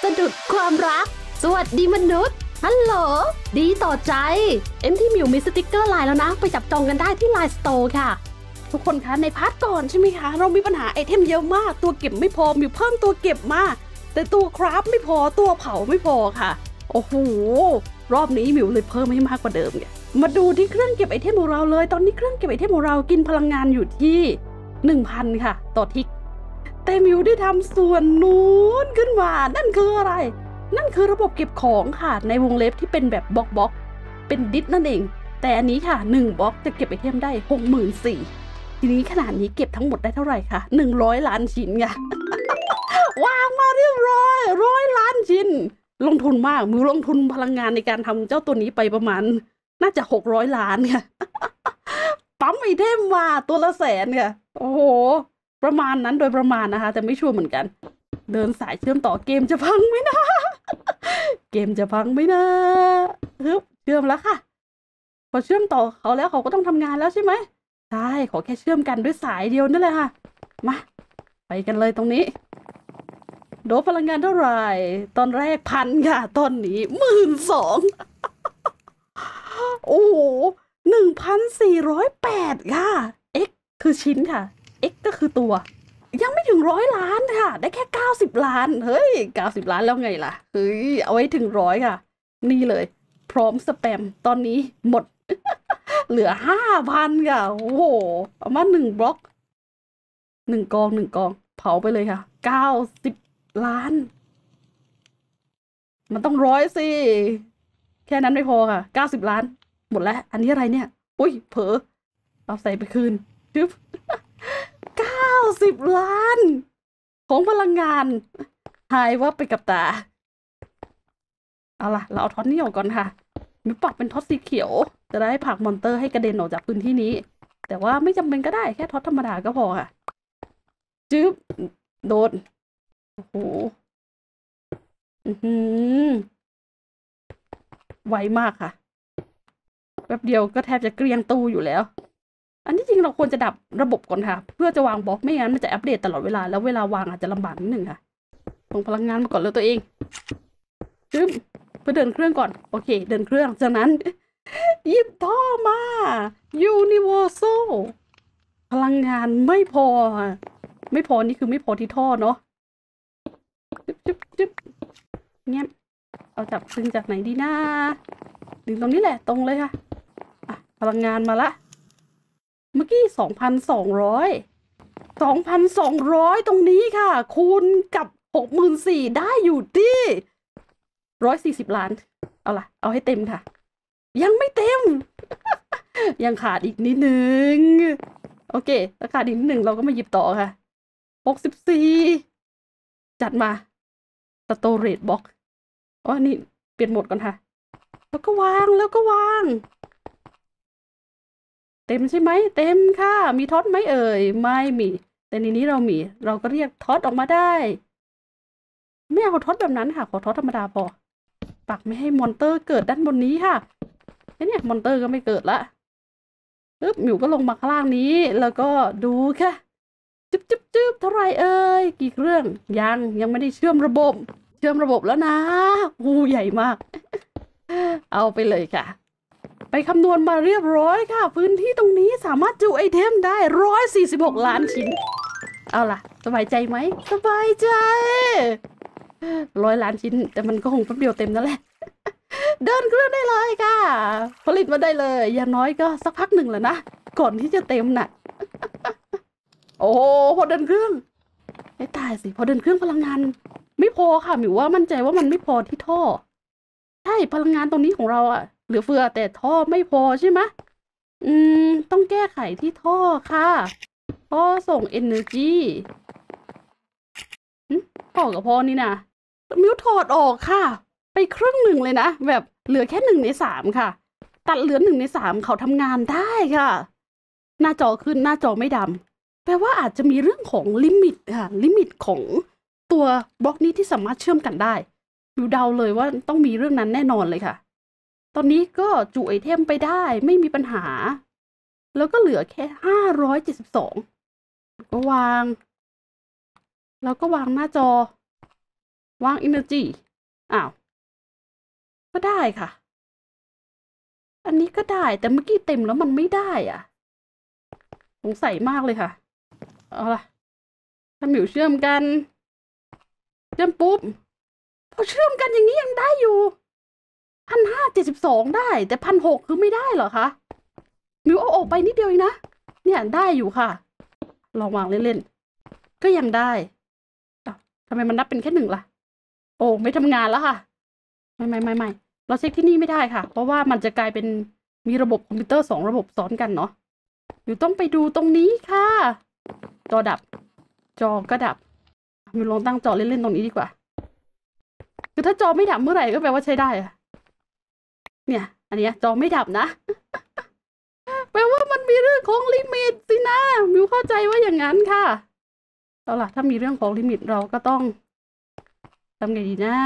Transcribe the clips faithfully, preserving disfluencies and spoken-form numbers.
สะดุดความรักสวัสดีมนุษย์ฮัลโหลดีต่อใจเอ็มที่มิวมีสติกเกอร์ไลน์แล้วนะไปจับจองกันได้ที่ไลน์สโตร์ค่ะทุกคนคะในพาร์ทก่อนใช่ไหมคะเรามีปัญหาไอเทมเยอะมากตัวเก็บไม่พอมิวเพิ่มตัวเก็บมาแต่ตัวคราฟไม่พอตัวเผาไม่พอค่ะโอ้โหรอบนี้มิวเลยเพิ่มให้มากกว่าเดิมเนี่ยมาดูที่เครื่องเก็บไอเทมของเราเลยตอนนี้เครื่องเก็บไอเทมของเรากินพลังงานอยู่ที่ หนึ่งพัน ค่ะต่อทิกแต่มิวได้ทำส่วนนู้นขึ้นมานั่นคืออะไรนั่นคือระบบเก็บของค่ะในวงเล็บที่เป็นแบบบล็อกบล็อกเป็นดิสนั่นเองแต่อันนี้ค่ะหนึ่งบล็อกจะเก็บไอเทมได้ หกหมื่นสี่พัน ทีนี้ขนาดนี้เก็บทั้งหมดได้เท่าไหร่คะหนึ่งร้อยล้านชิ้นไง วางมาเรียบร้อยร้อยล้านชิ้นลงทุนมากมิวลงทุนพลังงานในการทำเจ้าตัวนี้ไปประมาณน่าจะหกร้อยล้านค่ะ ปั๊มไอเทมมาตัวละแสนค่ะโอ้โหประมาณนั้นโดยประมาณนะคะแต่ไม่ชัวร์เหมือนกันเดินสายเชื่อมต่อเกมจะพังไหมนะ เกมจะพังไหมนะฮึบเชื่อมแล้วค่ะพอเชื่อมต่อเขาแล้วเขาก็ต้องทำงานแล้วใช่ไหมใช่ขอแค่เชื่อมกันด้วยสายเดียวนั่นแหละค่ะมาไปกันเลยตรงนี้โดบพลังงานเท่าไหร่ตอนแรกพันค่ะตอนนี้หมื่นสองโอ้โหหนึ่งพันสี่ร้อยแปดค่ะ x คือชิ้นค่ะ x ก็คือตัวยังไม่ถึงร้อยล้านค่ะได้แค่เก้าสิบล้านเฮ้ยเก้าสิบล้านแล้วไงล่ะเฮ้ยเอาไว้ถึงร้อยค่ะนี่เลยพร้อมสแปมตอนนี้หมด เหลือห้าพันค่ะโอ้โหเอามาหนึ่งบล็อกหนึ่งกองหนึ่งกองเผาไปเลยค่ะเก้าสิบล้านมันต้องร้อยสิแค่นั้นไม่พอค่ะเก้าสิบล้านหมดแล้วอันนี้อะไรเนี่ยอุ้ยเผลอเอาใส่ไปคืนจึ๊บ เก้าสิบล้านของพลังงานหายวับไปกับตาเอาล่ะเราเอาท็อตนี้ออกก่อนค่ะมิวปรับเป็นท็อตสีเขียวจะได้ผลักมอนเตอร์ให้กระเด็นออกจากพื้นที่นี้แต่ว่าไม่จำเป็นก็ได้แค่ท็อตธรรมดาก็พอค่ะจึ๊บโดนโอ้โหอือหือไวมากค่ะแป๊บเดียวก็แทบจะเกลี้ยงตู้อยู่แล้วอันที่จริงเราควรจะดับระบบก่อนค่ะเพื่อจะวางบล็อกไม่งั้นมันจะอัปเดตตลอดเวลาแล้วเวลาวางอาจจะลำบากนิดหนึ่งค่ะส่งพลังงานมาก่อนเลยตัวเองจึ๊บเพื่อเดินเครื่องก่อนโอเคเดินเครื่องจากนั้นหยิบท่อมา Universal พลังงานไม่พอค่ะไม่พอนี่คือไม่พอที่ท่อเนาะจึ๊บจึ๊บจึ๊บเงี้ยเอาจับดึงจากไหนดีนะดึงตรงนี้แหละตรงเลยค่ะอ่ะพลังงานมาละเมื่อกี้สองพันสองร้อยสองพันสองร้อยตรงนี้ค่ะคูณกับหกหมื่นสี่ได้อยู่ที่ร้อยสี่สิบล้านเอาล่ะเอาให้เต็มค่ะยังไม่เต็ม ยังขาดอีกนิดนึงโอเคถ้าขาดอีกนิดหนึ่งเราก็มาหยิบต่อค่ะหกสิบสี่จัดมาสโตเรจบ็อกอ๋อนี่เปลี่ยนโหมดก่อนค่ะแล้วก็วางแล้วก็วางเต็มใช่ไหมเต็มค่ะมีท็อตไหมเอ่ยไม่มีแต่ในนี้เรามีเราก็เรียกท็อตออกมาได้ไม่เอาท็อตแบบนั้นค่ะขอท็อตธรรมดาพอปักไม่ให้มอนเตอร์เกิดด้านบนนี้ค่ะเนี่ยมอนเตอร์ก็ไม่เกิดละปึ๊บหมิวก็ลงมาข้างล่างนี้แล้วก็ดูค่ะจึ๊บจึ๊บจึ๊บเท่าไรเอ่ยกี่เครื่องยังยังไม่ได้เชื่อมระบบเชื่อมระบบแล้วนะอูใหญ่มาก เอาไปเลยค่ะไปคำนวณมาเรียบร้อยค่ะพื้นที่ตรงนี้สามารถจุไอเทมได้ร้อยสี่สิบหกล้านชิ้นเอาล่ะสบายใจไหมสบายใจร้อยล้านชิ้นแต่มันก็คงแป๊บเดียวเต็มนั่นแหละ เดินเครื่องได้เลยค่ะผลิตมาได้เลยอย่างน้อยก็สักพักหนึ่งแหละนะก่อนที่จะเต็มน่ะ โอ้พอเดินเครื่องไม่ตายสิพอเดินเครื่องพลังงานไม่พอค่ะหมิวว่ามั่นใจว่ามันไม่พอที่ท่อใช่พลังงานตรงนี้ของเราอะเหลือเฟือแต่ท่อไม่พอใช่ไหมอืมต้องแก้ไขที่ท่อค่ะท่อส่ง energy ท่อกับพอนี่นะมิวถอดออกค่ะไปครึ่งหนึ่งเลยนะแบบเหลือแค่หนึ่งในสามค่ะตัดเหลือหนึ่งในสามเขาทำงานได้ค่ะหน้าจอขึ้นหน้าจอไม่ดำแปลว่าอาจจะมีเรื่องของลิมิตค่ะลิมิตของตัวบล็อกนี้ที่สามารถเชื่อมกันได้มิวเดาเลยว่าต้องมีเรื่องนั้นแน่นอนเลยค่ะตอนนี้ก็จุไอเทมไปได้ไม่มีปัญหาแล้วก็เหลือแค่ห้าร้อยเจ็ดสิบสองก็วางแล้วก็วางหน้าจอวาง energy อ้าวก็ได้ค่ะอันนี้ก็ได้แต่เมื่อกี้เต็มแล้วมันไม่ได้อ่ะสงสัยมากเลยค่ะเอาล่ะถ้าหมิวเชื่อมกันเชื่อมปุ๊บพอเชื่อมกันอย่างนี้ยังได้อยู่พันห้าเจ็ดสิบสองได้แต่พันหกคือไม่ได้เหรอคะหมิวเอาออกไปนิดเดียวเองนะเนี่ยได้อยู่ค่ะลองวางเล่นๆก็ยังได้อ้าวทำไมมันนับเป็นแค่หนึ่งล่ะโอ้ไม่ทำงานแล้วค่ะไม่ไม่ไม่ไม่เราเช็คที่นี่ไม่ได้ค่ะเพราะว่ามันจะกลายเป็นมีระบบคอมพิวเตอร์สองระบบซ้อนกันเนาะอยู่ต้องไปดูตรงนี้ค่ะจอดับจอก็ดับมิวลองตั้งจอเล่นๆตรงนี้ดีกว่าคือถ้าจอไม่ดับเมื่อไหร่ก็แปลว่าใช้ได้อะเนี่ยอันนี้จอไม่ดับนะ แปลว่ามันมีเรื่องของลิมิตสินะมิวเข้าใจว่าอย่างนั้นค่ะเอาล่ะถ้ามีเรื่องของลิมิตเราก็ต้องทำไงดีนะ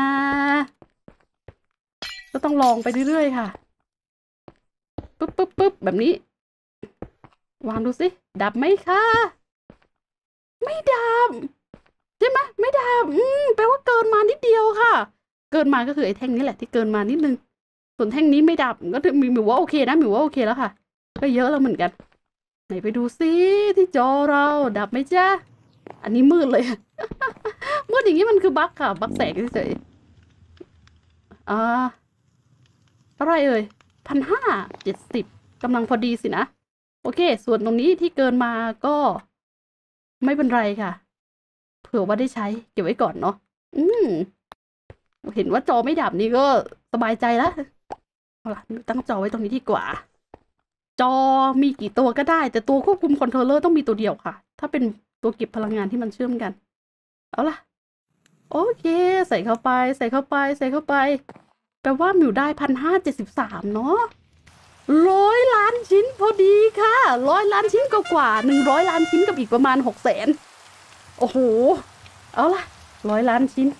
ก็ต้องลองไปเรื่อยๆค่ะปึ๊บปึ๊บปึ๊บแบบนี้วางดูสิดับไหมคะไม่ดับใช่ไหมไม่ดับอืมแปลว่าเกินมานิดเดียวค่ะเกินมาก็คือไอ้แท่งนี้แหละที่เกินมานิดนึงส่วนแท่งนี้ไม่ดับก็ถือมิวว่าโอเคนะมิวว่าโอเคแล้วค่ะก็เยอะแล้วเหมือนกันไหนไปดูซิที่จอเราดับไหมจ๊ะอันนี้มืดเลย มืดอย่างนี้มันคือบั๊กค่ะบั๊กแสงเฉยๆอ่าอะไรเอ่ยพันห้าเจ็ดสิบกำลังพอดีสินะโอเคส่วนตรงนี้ที่เกินมาก็ไม่เป็นไรค่ะเผื่อว่าได้ใช้เก็บไว้ก่อนเนาะอืมเห็นว่าจอไม่ดับนี่ก็สบายใจแล้วเอาล่ะตั้งจอไว้ตรงนี้ดีกว่าจอมีกี่ตัวก็ได้แต่ตัวควบคุมคอนโทรลเลอร์ต้องมีตัวเดียวค่ะถ้าเป็นตัวเก็บพลังงานที่มันเชื่อมกันเอาล่ะโอเคใส่เข้าไปใส่เข้าไปใส่เข้าไปแปลว่ามิวได้พันห้าเจ็ดสิบสามเนาะร้อยล้านชิ้นพอดีค่ะร้อยล้านชิ้นกว่าหนึ่งร้อยล้านชิ้นกับอีกประมาณหกแสนโอ้โหเอาล่ะร้อยล้านชิ้น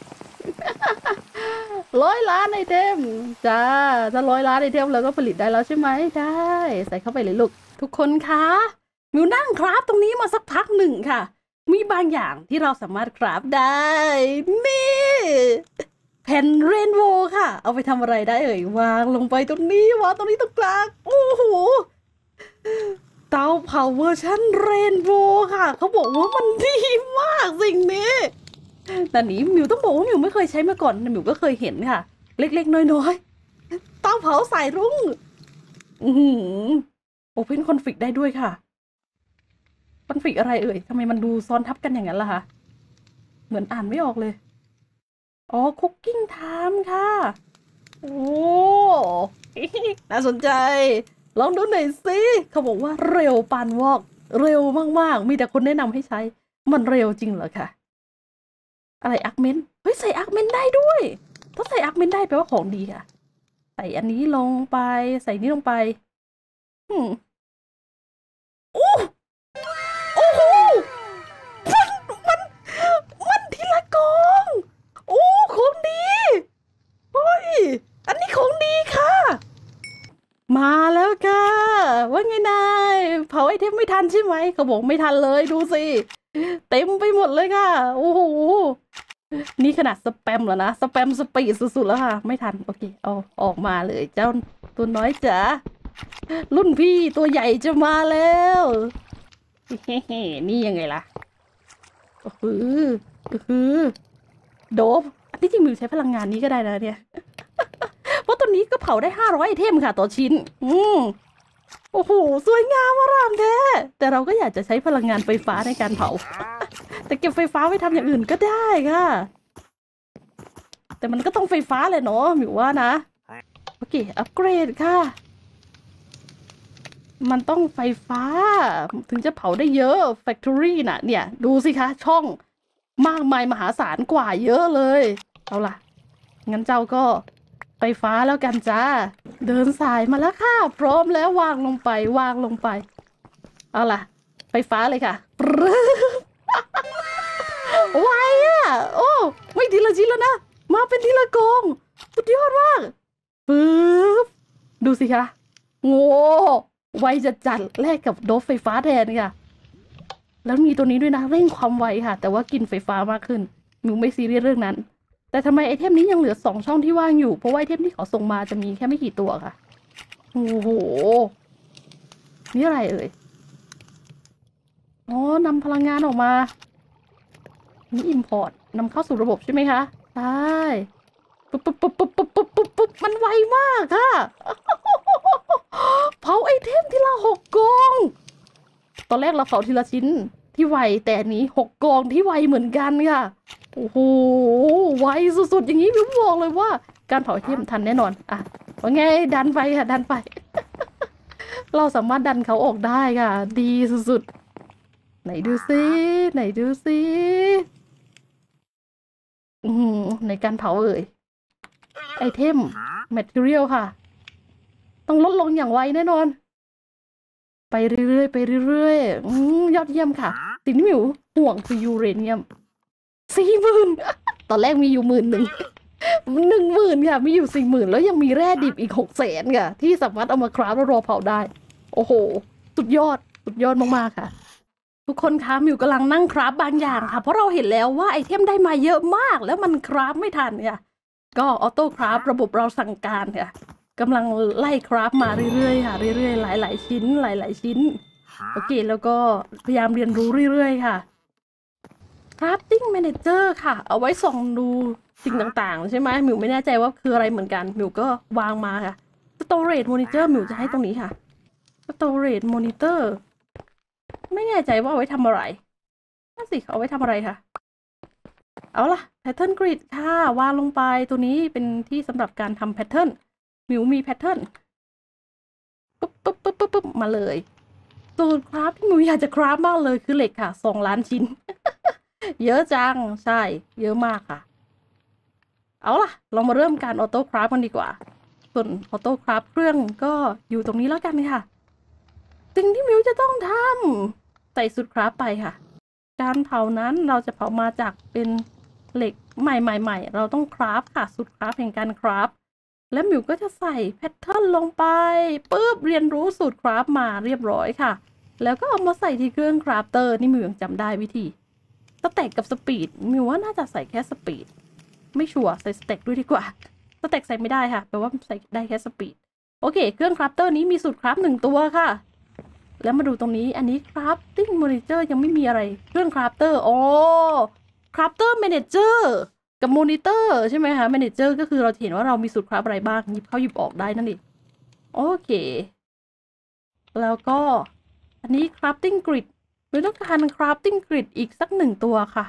ร้อยล้านไอเทมจ้าถ้าร้อยล้านไอเทมเราก็ผลิตได้แล้วใช่ไหมได้ใส่เข้าไปเลยลูกทุกคนคะมิวนั่งคราฟตรงนี้มาสักพักหนึ่งค่ะมีบางอย่างที่เราสามารถคราฟได้นี่แผ่นเรนโบว์ค่ะเอาไปทำอะไรได้เอ่ยวางลงไปตรงนี้วางตรงนี้ตรงกลางโอ้โหเตาเผาเวอร์ชันเรนโบว์ค่ะเขาบอกว่ามันดีมากสิ่งนี้แต่นี้มิวต้องบอกว่ามิวไม่เคยใช้มาก่อนมิวก็เคยเห็นค่ะเล็กๆน้อยๆเตาเผาสายรุ้งอือโอเพนคอนฟิกได้ด้วยค่ะคอนฟิกอะไรเอ่ยทำไมมันดูซ้อนทับกันอย่างนั้นล่ะคะเหมือนอ่านไม่ออกเลยอ๋อคุกกิ้งไทม์ค่ะโอ้น่าสนใจลองดูหน่อยสิเขาบอกว่าเร็วปานวอกเร็วมากๆมีแต่คนแนะนำให้ใช้มันเร็วจริงเหรอคะอะไรอาร์คเมนต์เฮ้ยใส่อาร์คเมนต์ได้ด้วยถ้าใส่อาร์คเมนต์ได้แปลว่าของดีค่ะใส่อันนี้ลงไปใส่นี้ลงไปอืมโอ้โอ้โหมันมันมันทีละกองโอ้ของดีเฮ้ยอันนี้ของดีค่ะมาแล้วค่ะว่าไงนายเผาไอเทมไม่ทันใช่ไหมเขาบอกไม่ทันเลยดูสิเต็มไปหมดเลยค่ะโอ้โหนี่ขนาดสแปมแล้วนะสแปมสปีดสุดๆแล้วค่ะไม่ทันโอเคเอาออกมาเลยเจ้าตัวน้อยจ๋ารุ่นพี่ตัวใหญ่จะมาแล้วเฮ้นี่ยังไงล่ะโอ้โหโอ้โหโดบอันที่จริงมิวใช้พลังงานนี้ก็ได้นะเนี่ยเพราะตัวนี้ก็เผาได้ห้าร้อยไอเทมค่ะต่อชิ้นอืมโอ้โหสวยงามอร่ามแท้แต่เราก็อยากจะใช้พลังงานไฟฟ้าในการเผาแต่เก็บไฟฟ้าไว้ทำอย่างอื่นก็ได้ค่ะแต่มันก็ต้องไฟฟ้าเลยเนาะมิวว่านะโอเคอัปเกรดค่ะมันต้องไฟฟ้าถึงจะเผาได้เยอะ Factory น่ะเนี่ยดูสิคะช่องมากมายมหาศาลกว่าเยอะเลยเอาล่ะงั้นเจ้าก็ไฟฟ้าแล้วกันจ้าเดินสายมาแล้วค่ะพร้อมแล้ววางลงไปวางลงไปเอาล่ะไฟฟ้าเลยค่ะ ไวอ่ะโอ้ไม่ทีละชิ้นแล้วนะมาเป็นทีละกองสุดยอดมากปึ๊บดูสิคะโง่ไวจัดจัดแลกกับโดบไฟฟ้าแทนค่ะแล้วมีตัวนี้ด้วยนะเร่งความไวค่ะแต่ว่ากินไฟฟ้ามากขึ้นมิวไม่ซีเรียสเรื่องนั้นแต่ทำไมไอเทมนี้ยังเหลือสองช่องที่ว่างอยู่เพราะว่าไอเทมที่เขาส่งมาจะมีแค่ไม่กี่ตัวค่ะโอ้โหนี่อะไรเอ่ยอ๋อนำพลังงานออกมานี่ import นำเข้าสู่ระบบใช่ไหมคะใช่ปุ๊บปุ๊บปุ๊บปุ๊บปุ๊บปุ๊บปุ๊บปุ๊บมันไวมากค่ะเผาไอเทมทีละหกกองตอนแรกเราเผาทีละชิ้นที่ไวแต่อันนี้หกกองที่ไวเหมือนกันค่ะโอ้โหไวสุดๆอย่างนี้ผมบอกเลยว่าการเผาไอเทมทันแน่นอนอ่ะว่าไงดันไปค่ะดันไป เราสามารถดันเขาออกได้ค่ะดีสุดๆไหนดูซิไหนดูซิอืมในการเผาเอ่ยไอเทม material ค่ะต้องลดลงอย่างไวแน่นอนไปเรื่อยๆไปเรื่อยๆอืมยอดเยี่ยมค่ะสิ่งที่มิวห่วงคือยูเรเนียมสี่หมื่นตอนแรกมีอยู่หมื่นหนึ่งหนึ่งหมื่นค่ะมีอยู่สี่หมื่นแล้วยังมีแร่ดิบอีกหกแสนค่ะที่สามารถเอามาคราฟแล้วรอเผาได้โอ้โหสุดยอดสุดยอดมากๆค่ะทุกคนคะมิวกำลังนั่งคราฟบางอย่างค่ะเพราะเราเห็นแล้วว่าไอเทมได้มาเยอะมากแล้วมันคราฟไม่ทันค่ะก็ออโต้คราฟระบบเราสั่งการค่ะกำลังไล่คราฟมาเรื่อยๆค่ะเรื่อยๆหลายๆชิ้นหลายๆชิ้นโอเคแล้วก็พยายามเรียนรู้เรื่อยๆค่ะ Crafting Manager ค่ะเอาไว้ส่องดูสิ่งต่างๆใช่ไหมมิวไม่แน่ใจว่าคืออะไรเหมือนกันมิวก็วางมาค่ะ Storage Monitor มิวจะให้ตรงนี้ค่ะ Storage Monitor ไม่แน่ใจว่าเอาไว้ทำอะไรนั่นสิเอาไว้ทำอะไรค่ะเอาล่ะ Pattern Grid ค่ะวางลงไปตัวนี้เป็นที่สำหรับการทำ Pattern มิวมี Pattern ปุ๊บปุ๊บปุ๊บปุ๊บปุ๊บมาเลยสูตรคราฟที่มิวอยากจะคราฟมากเลยคือเหล็กค่ะสองล้านชิ้น เยอะจังใช่เยอะมากค่ะเอาล่ะเรามาเริ่มการออโต้คราฟกันดีกว่าส่วนออโต้คราฟเครื่องก็อยู่ตรงนี้แล้วกันค่ะสิ่งที่มิวจะต้องทำใส่สูตรคราฟไปค่ะการเผานั้นเราจะเผามาจากเป็นเหล็กใหม่ๆๆเราต้องคราฟค่ะสูตรคราฟแห่งการคราฟและมิวก็จะใส่แพทเทิร์นลงไปปุ๊บเรียนรู้สูตรคราฟมาเรียบร้อยค่ะแล้วก็เอามาใส่ที่เครื่องคราฟเตอร์นี่มิวยังจำได้วิธีสเต็กกับสปีดมิวว่าน่าจะใส่แค่สปีดไม่ชัวร์ใส่สเต็กด้วยดีกว่าสเต็กใส่ไม่ได้ค่ะแปลว่าใส่ได้แค่สปีดโอเคเครื่องคราฟเตอร์นี้มีสูตรคราฟหนึ่งตัวค่ะแล้วมาดูตรงนี้อันนี้คราฟติ้งมอนิเตอร์ยังไม่มีอะไรเครื่องคราฟเตอร์โอ้คราฟเตอร์แมเนเจอร์กับมอนิเตอร์ใช่ไหมคะแมเนเจอร์ก็คือเราเห็นว่าเรามีสูตรคราฟอะไรบ้างหยิบเข้าหยิบออกได้นั่นเองโอเคแล้วก็อันนี้ crafting grid เราต้องการ crafting grid อีกสักหนึ่งตัวค่ะ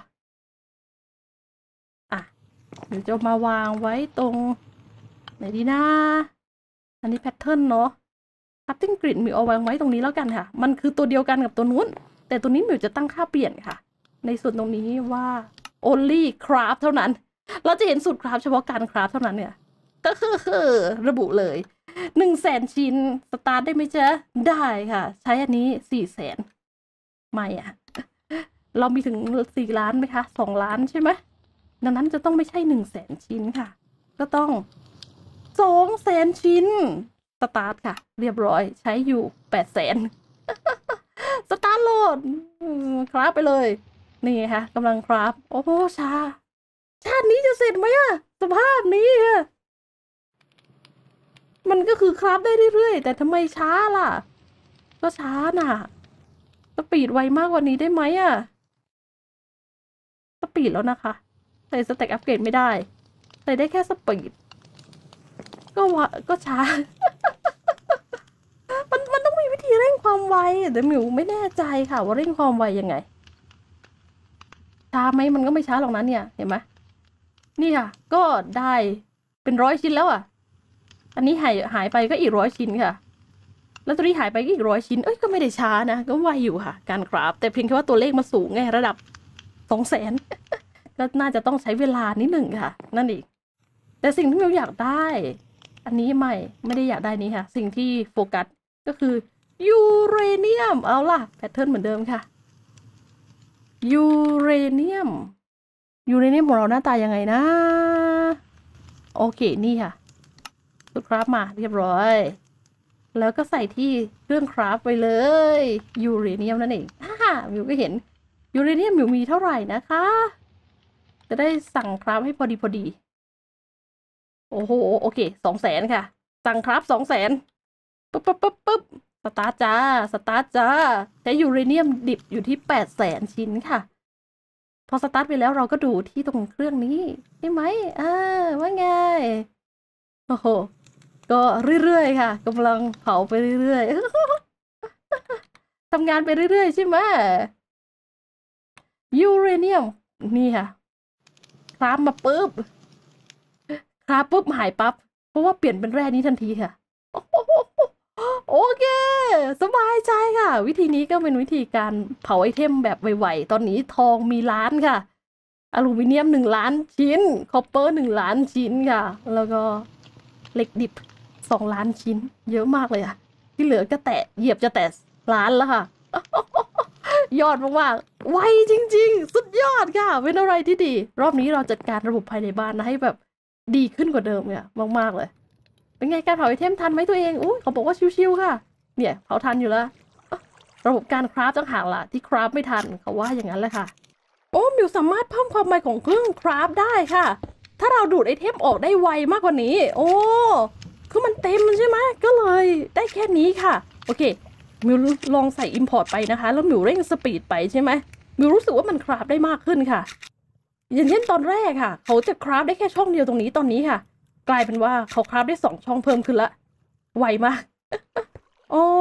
อ่ะเดี๋ยวจะมาวางไว้ตรงไหนดีนะอันนี้ pattern เนาะ crafting grid มิวเอาวางไว้ตรงนี้แล้วกันค่ะมันคือตัวเดียวกันกับตัวนู้นแต่ตัวนี้มิวจะตั้งค่าเปลี่ยนค่ะในส่วนตรงนี้ว่า only craft เท่านั้นเราจะเห็นสูตร craft เฉพาะการ craft เท่านั้นเนี่ยก็คือระบุเลยหนึ่งแสนชิ้นสตาร์ทได้ไหมจ๊ะได้ค่ะใช้อันนี้สี่แสนไม่อะเรามีถึงสี่ล้านไหมคะสองล้านใช่ไหมดังนั้นจะต้องไม่ใช่หนึ่งแสนชิ้นค่ะก็ต้องสองแสนชิ้นสตาร์ทค่ะเรียบร้อยใช้อยู่แปดแสนสตาร์ทโหลดคราฟไปเลยนี่ไงคะกำลังคราฟโอ้โหช้าชาตินี้จะเสร็จไหมอะสภาพนี้อะมันก็คือคราฟได้เรื่อยๆแต่ทำไมช้าล่ะก็ช้าน่ะสปีดไวมากกว่านี้ได้ไหมอะสปีดแล้วนะคะใส่สเต็กอัปเกรดไม่ได้ใส่ได้แค่สปีดก็วะก็ช้า มันมันต้องมีวิธีเร่งความไวแต่มิวไม่แน่ใจค่ะว่าเร่งความไวยังไงช้าไหมมันก็ไม่ช้าหรอกนะเนี่ยเห็นไหมนี่ค่ะก็ได้เป็นร้อยชิ้นแล้วอ่ะอันนี้หายหายไปก็อีกร้อยชิ้นค่ะแล้วตัวนี้หายไปก็อีกร้อยชิ้นเอ้ยก็ไม่ได้ช้านะก็ไวอยู่ค่ะการคราฟแต่เพียงแค่ว่าตัวเลขมาสูงไงระดับสองแสน ก็น่าจะต้องใช้เวลานิดหนึ่งค่ะนั่นเองแต่สิ่งที่มิวอยากได้อันนี้ไม่ไม่ได้อยากได้นี้ค่ะสิ่งที่โฟกัสก็คือยูเรเนียมเอาล่ะแพทเทิร์นเหมือนเดิมค่ะยูเรเนียมยูเรเนียมของเราหน้าตายังไงนะโอเคนี่ค่ะสูตรคราฟมาเรียบร้อยแล้วก็ใส่ที่เครื่องคราฟไปเลยยูเรเนียมนั่นเองฮ่ามิวก็เห็นยูเรเนียมมิวมีเท่าไหร่นะคะจะได้สั่งคราฟให้พอดีพอดีโอ้โหโอเคสองแสนค่ะสั่งคราฟสองแสนปุ๊บปุ๊บปุ๊บปุ๊บสตาร์ทจ้าสตาร์ทจ้าใช้ยูเรเนียมดิบอยู่ที่แปดแสนชิ้นค่ะพอสตาร์ทไปแล้วเราก็ดูที่ตรงเครื่องนี้ใช่ไหมอ่าว่าไงโอ้โหก็เรื่อยๆค่ะกำลังเผาไปเรื่อยๆทำงานไปเรื่อยๆใช่ไหมยูเรเนียมนี่ค่ะคราฟมาปุ๊บคราฟปุ๊บหายปั๊บเพราะว่าเปลี่ยนเป็นแร่นี้ทันทีค่ะโอเคสบายใจค่ะ วิธีนี้ก็เป็นวิธีการเผาไอเทมแบบไวๆตอนนี้ทองมีล้านค่ะอลูมิเนียมหนึ่งล้านชิ้นคอปเปอร์หนึ่งล้านชิ้นค่ะแล้วก็เหล็กดิบสองล้านชิ้นเยอะมากเลยอะที่เหลือก็แตะเหยียบจะแตะล้านแล้วค่ะยอดมากๆไวจริงๆสุดยอดค่ะเป็นอะไรที่ดีรอบนี้เราจัดการระบบภายในบ้านนะให้แบบดีขึ้นกว่าเดิมเนี่ยมากๆเลยเป็นไงการเผาไอเทมทันไหมตัวเองอุ้ยเขาบอกว่าชิวๆค่ะเนี่ยเผาทันอยู่แล้วระบบการคราฟต่างหากล่ะที่คราฟไม่ทันเขาว่าอย่างนั้นแหละค่ะโอ้มิวสามารถเพิ่มความไวของเครื่องคราฟได้ค่ะถ้าเราดูดไอเทมออกได้ไวมากกว่านี้โอ้คือมันเต็มใช่ไหมก็เลยได้แค่นี้ค่ะโอเคมิวลองใส่ import ไปนะคะแล้วมิวเร่งสปีดไปใช่ไหมมิวรู้สึกว่ามันคราฟได้มากขึ้นค่ะอย่างเช่นตอนแรกค่ะเขาจะคราฟได้แค่ช่องเดียวตรงนี้ตอนนี้ค่ะกลายเป็นว่าเขาคราฟได้สองช่องเพิ่มขึ้นละไวมากโอ้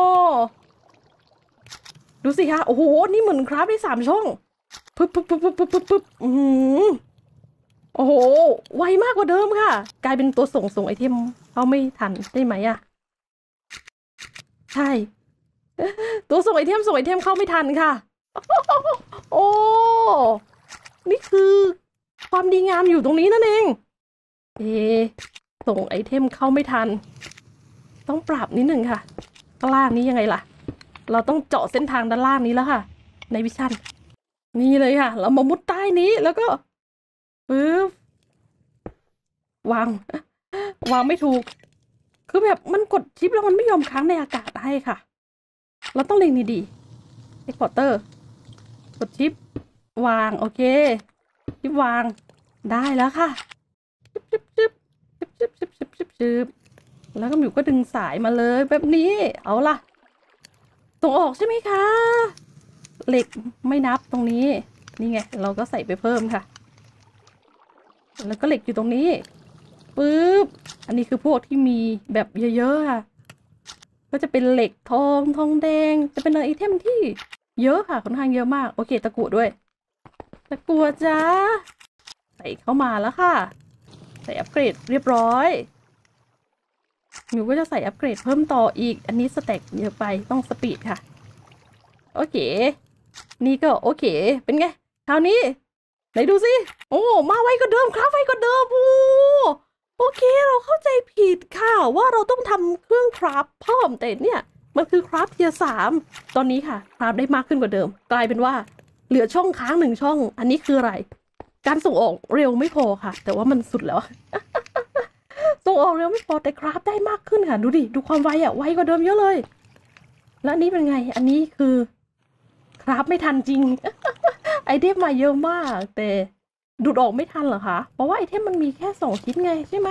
ดูสิคะโอ้โหนี่เหมือนคราฟได้สามช่องปึ๊บปึ๊บปึ๊บปึ๊บปึ๊บปึ๊บปึ๊บอืมโอ้โหไวมากกว่าเดิมค่ะกลายเป็นตัวส่งส่งไอเทมเขาไม่ทันได้ไหมอะใช่ตัวส่งไอเทมส่งไอเทมเข้าไม่ทันค่ะโอ้นี่คือความดีงามอยู่ตรงนี้นั่นเองเอส่งไอเทมเข้าไม่ทันต้องปรับนิดหนึ่งค่ะข้างล่างนี้ยังไงล่ะเราต้องเจาะเส้นทางด้านล่างนี้แล้วค่ะในวิชั่นนี่เลยค่ะเรามามุดใต้นี้แล้วก็ปึ๊บวางวางไม่ถูกคือแบบมันกดชิปแล้วมันไม่ยอมค้างในอากาศให้ค่ะเราต้องเล็งดีๆ Exporter กดชิปวางโอเคชิปวางได้แล้วค่ะชิปชิปชิปชิปชิปชิปชิปชิปชิปแล้วก็มิวก็ดึงสายมาเลยแบบนี้เอาล่ะส่งออกใช่ไหมคะเหล็กไม่นับตรงนี้นี่ไงเราก็ใส่ไปเพิ่มค่ะแล้วก็เหล็กอยู่ตรงนี้ปึ๊บอันนี้คือพวกที่มีแบบเยอะๆค่ะก็จะเป็นเหล็กทองทองแดงจะเป็นไอเทมที่เยอะค่ะค่อนข้างเยอะมากโอเคตะกั่วด้วยตะกั่วจ้าใส่เข้ามาแล้วค่ะใส่อัปเกรดเรียบร้อยมิวก็จะใส่อัปเกรดเพิ่มต่ออีกอันนี้สแต็กเยอะไปต้องสปีดค่ะโอเคนี่ก็โอเคเป็นไงคราวนี้ไหนดูสิโอ้มาไวกว่าเดิมครับไวกว่าเดิมโอ้โอเคเราเข้าใจผิดค่ะว่าเราต้องทำเครื่องคราฟเพิ่มแต่เนี่ยมันคือคราฟเทียร์สามตอนนี้ค่ะคราฟได้มากขึ้นกว่าเดิมกลายเป็นว่าเหลือช่องค้างหนึ่งช่องอันนี้คืออะไรการส่งออกเร็วไม่พอค่ะแต่ว่ามันสุดแล้วส่งออกเร็วไม่พอแต่คราฟได้มากขึ้นค่ะดูดิดูความไวอะไวกว่าเดิมเยอะเลยแล้วอันนี้เป็นไงอันนี้คือคราฟไม่ทันจริง ไอเทมมาเยอะมากแต่ดูดออกไม่ทันเหรอคะเพราะว่าไอเทมมันมีแค่สองชิ้นไงใช่ไหม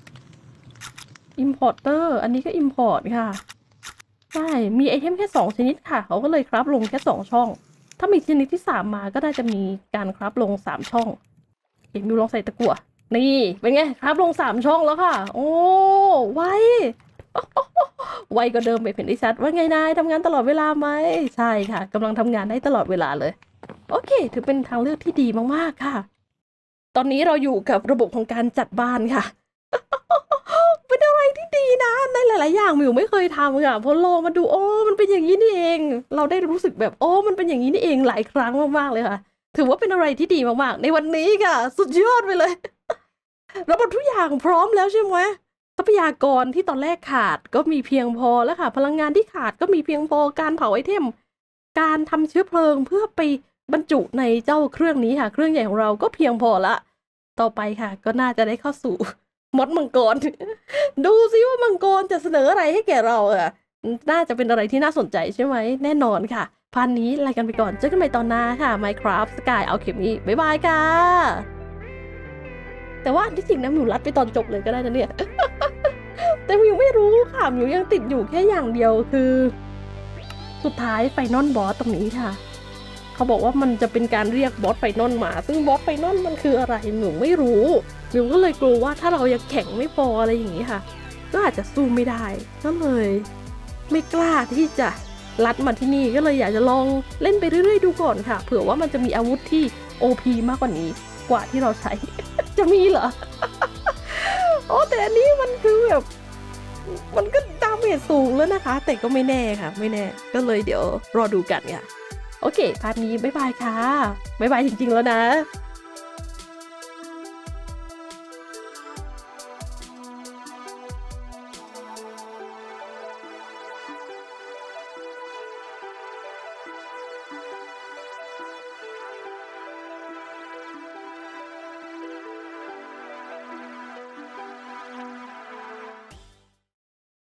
importer อันนี้ก็ import ค่ะใช่มีไอเทมแค่สองชนิดค่ะเขาก็เลยคราฟลงแค่สองช่องถ้ามีชนิดที่สามมาก็น่าจะมีการคราฟลงสามช่องเห็นมิวลองใส่ตะกั่วนี่เป็นไงคราฟลงสามช่องแล้วค่ะโอ้ไว ไวกว่าเดิมไปเห็นได้ชัดว่าไงนายทำงานตลอดเวลาไหมใช่ค่ะกำลังทำงานได้ตลอดเวลาเลยโอเคถือเป็นทางเลือกที่ดีมากๆค่ะตอนนี้เราอยู่กับระบบของการจัดบ้านค่ะ เป็นอะไรที่ดีนะในหลายๆอย่างมิวไม่เคยทำค่ะพอลองมาดูโอ้มันเป็นอย่างนี้นี่เองเราได้รู้สึกแบบโอ้มันเป็นอย่างนี้นี่เองหลายครั้งมากๆเลยค่ะถือว่าเป็นอะไรที่ดีมากๆในวันนี้ค่ะสุดยอดไปเลย ระบบทุกอย่างพร้อมแล้วใช่ไหมทรัพยากรที่ตอนแรกขาดก็มีเพียงพอแล้วค่ะพลังงานที่ขาดก็มีเพียงพอการเผาไอเทมการทำเชื้อเพลิงเพื่อไปบรรจุในเจ้าเครื่องนี้ค่ะเครื่องใหญ่ของเราก็เพียงพอละต่อไปค่ะก็น่าจะได้เข้าสู่มดมังกร ดูซิว่ามังกรจะเสนออะไรให้แก่เราอ่ะน่าจะเป็นอะไรที่น่าสนใจใช่ไหมแน่นอนค่ะพาร์ทนี้ลากันไปก่อนเจอกันใหม่ตอนหน้าค่ะ Minecraft Sky Alchemy บ๊ายบายค่ะ แต่ว่าที่จริงนะมิวรัดไปตอนจบเลยก็ได้นะเนี่ย แต่มิวไม่รู้ค่ะมิวยังติดอยู่แค่อย่างเดียวคือสุดท้ายไฟนอลบอสตรงนี้ค่ะเขาบอกว่ามันจะเป็นการเรียกบอสไฟนอลมาซึ่งบอสไฟนอลมันคืออะไรมิวไม่รู้มิวก็เลยกลัวว่าถ้าเรายังแข็งไม่พออะไรอย่างนี้ค่ะก็อาจจะสู้ไม่ได้ก็เลยไม่กล้าที่จะลัดมาที่นี่ก็เลยอยากจะลองเล่นไปเรื่อยๆดูก่อนค่ะเผื่อว่ามันจะมีอาวุธที่ โอ พี มากกว่านี้กว่าที่เราใช้ จะมีเหรอ โอ้แต่อันนี้มันคือแบบมันก็ดาเมจสูงแล้วนะคะแต่ก็ไม่แน่ค่ะไม่แน่ก็เลยเดี๋ยวรอดูกันค่ะโอเคพาร์ทนี้บ๊ายบายค่ะบ๊ายบายจริงๆแล้วนะ